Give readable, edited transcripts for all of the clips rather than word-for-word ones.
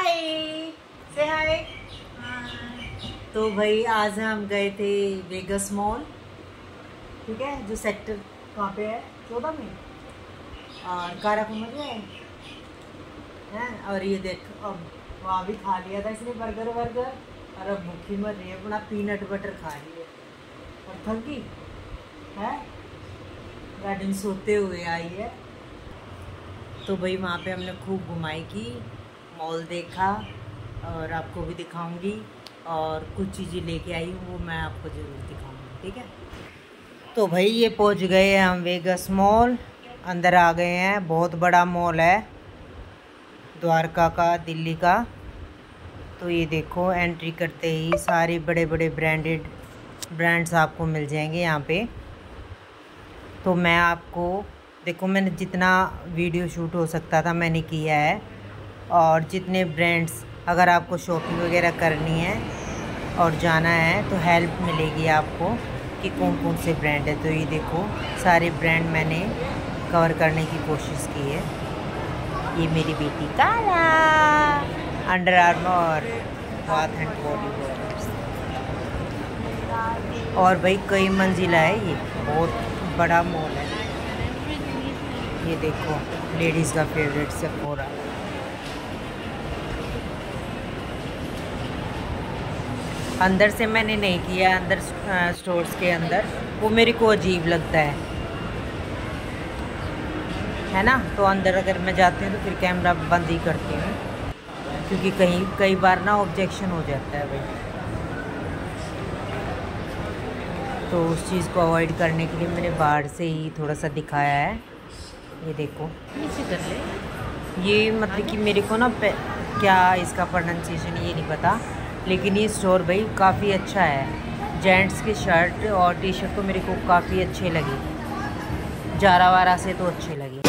हाय से हाय। तो भाई आज हम गए थे वेगस मॉल, ठीक है, जो सेक्टर कहाँ पे है 14 में और काराकुमर में है। और ये देख अब वहाँ भी खा लिया था इसने बर्गर और अब भूखी मर रही है, अपना पीनट बटर खा रही है और थकी है, गार्डन सोते हुए आई है। तो भाई वहाँ पे हमने खूब घुमाई की, मॉल देखा और आपको भी दिखाऊंगी और कुछ चीज़ें लेके आई हूँ वो मैं आपको ज़रूर दिखाऊंगी, ठीक है। तो भाई ये पहुँच गए हैं हम वेगस मॉल, अंदर आ गए हैं। बहुत बड़ा मॉल है द्वारका का, दिल्ली का। तो ये देखो एंट्री करते ही सारे बड़े बड़े ब्रांड्स आपको मिल जाएंगे यहाँ पे। तो मैं आपको देखो, मैंने जितना वीडियो शूट हो सकता था मैंने किया है, और जितने ब्रांड्स अगर आपको शॉपिंग वगैरह करनी है और जाना है तो हेल्प मिलेगी आपको कि कौन कौन से ब्रांड है। तो ये देखो सारे ब्रांड मैंने कवर करने की कोशिश की है। ये मेरी बेटी काला, under armour, bath and body wash. और भाई कई मंजिला है, ये बहुत बड़ा मॉल है। ये देखो लेडीज़ का फेवरेट सेफोरा। अंदर से मैंने नहीं किया, अंदर स्टोर्स के अंदर वो मेरे को अजीब लगता है ना। तो अंदर अगर मैं जाती हूँ तो फिर कैमरा बंद ही करती हूँ, क्योंकि कई बार ना ऑब्जेक्शन हो जाता है भाई। तो उस चीज़ को अवॉइड करने के लिए मैंने बाहर से ही थोड़ा सा दिखाया है। ये देखो नीचे कर ले। ये मतलब कि मेरे को ना क्या इसका प्रोनाउंसिएशन ये नहीं पता, लेकिन ये स्टोर भाई काफ़ी अच्छा है। जेंट्स की शर्ट और टी शर्ट तो मेरे को काफ़ी अच्छे लगे, जारा वारा से तो अच्छे लगे।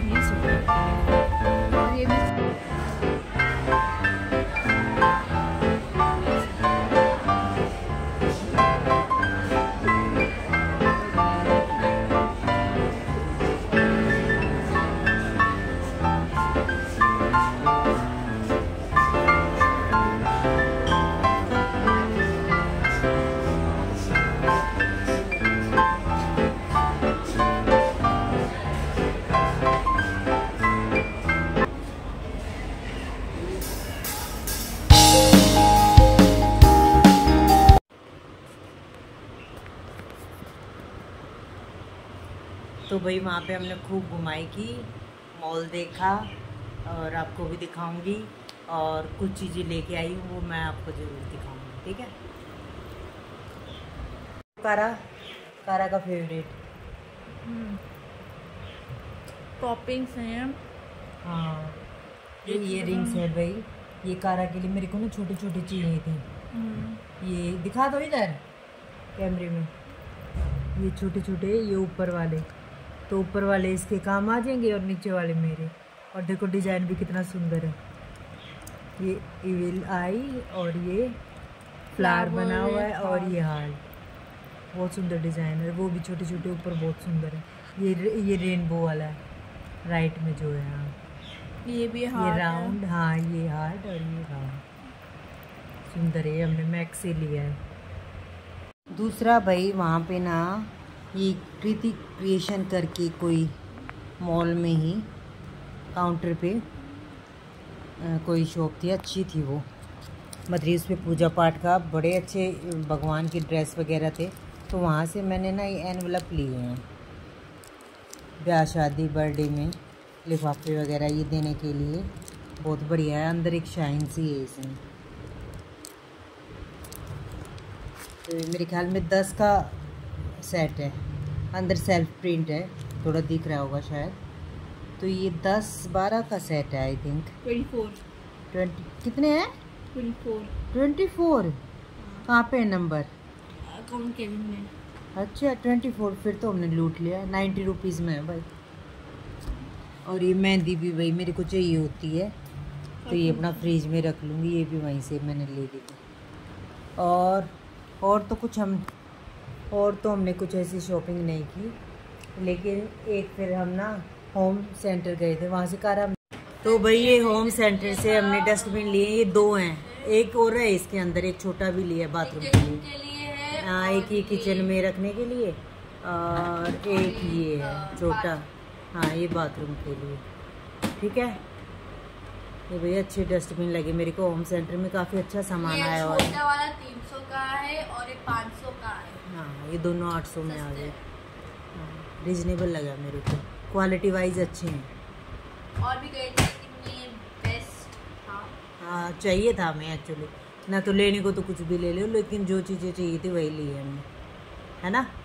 ये सूट है और ये भी तो भाई वहाँ पे हमने खूब घुमाई की, मॉल देखा और आपको भी दिखाऊंगी, और कुछ चीज़ें लेके आई हूँ वो मैं आपको ज़रूर दिखाऊंगी, ठीक है। कारा कारा का फेवरेट टॉपिंग्स हैं। हाँ, ये इयररिंग्स है भाई, ये कारा के लिए मेरे को ना छोटी छोटी चाहिए थी। ये दिखा दो इधर कैमरे में, ये छोटे छोटे, ये ऊपर वाले, तो ऊपर वाले इसके काम आ जाएंगे और नीचे वाले मेरे। और देखो डिज़ाइन भी कितना सुंदर है, ये इविल आई और ये फ्लावर बना हुआ है और ये हार्ट, बहुत सुंदर डिज़ाइन है। वो भी छोटे छोटे ऊपर बहुत सुंदर है। ये रेनबो वाला है राइट में जो है, हाँ ये भी ये राउंड, हाँ ये हार्ट और ये राउंड, सुंदर है। हमने मैक्स से लिया है। दूसरा भाई वहाँ पे ना ये कृति क्रिएशन करके कोई मॉल में ही काउंटर पे कोई शॉप थी, अच्छी थी वो, मतलब उस पर पूजा पाठ का बड़े अच्छे भगवान की ड्रेस वगैरह थे। तो वहाँ से मैंने ना ये एनवलप लिए हैं, ब्याह शादी बर्थडे में लिफाफे वगैरह ये देने के लिए, बहुत बढ़िया है। अंदर एक शाइन सी है इसमें, तो मेरे ख्याल में 10 का सेट है, अंदर सेल्फ प्रिंट है, थोड़ा दिख रहा होगा शायद। तो ये 10-12 का सेट है आई थिंक। 20 कितने हैं? 24 कहाँ पे है नंबर? अकाउंट केबिन में। अच्छा 24, फिर तो हमने लूट लिया। 90 रुपीज़ में है भाई। और ये मेहंदी भी भाई मेरे को चाहिए होती है, तो ये अपना फ्रिज में रख लूँगी, ये भी वहीं से मैंने ले ली थी। और तो हमने कुछ ऐसी शॉपिंग नहीं की, लेकिन एक फिर हम ना होम सेंटर गए थे, वहाँ से कारा। तो भाई ये होम सेंटर से हमने डस्टबिन लिए, ये 2 हैं, एक और है इसके अंदर, एक छोटा भी लिया बाथरूम के लिए, हाँ एक ही किचन में रखने के लिए, और एक ये है छोटा, हाँ ये बाथरूम के लिए, ठीक है। ये भैया अच्छे डस्टबिन लगे मेरे को, होम सेंटर में काफ़ी अच्छा सामान आया हुआ है। छोटा वाला 300 का है और एक 500 का है। हाँ ये दोनों 800 में आ गए, रीजनेबल लगा मेरे को, क्वालिटी वाइज अच्छे हैं। और भी गए थे लेकिन ये बेस्ट था। हाँ चाहिए था हमें एक्चुअली, ना तो लेने को तो कुछ भी ले लो, लेकिन जो चीज़ें चाहिए थी वही ली है हमने, है ना।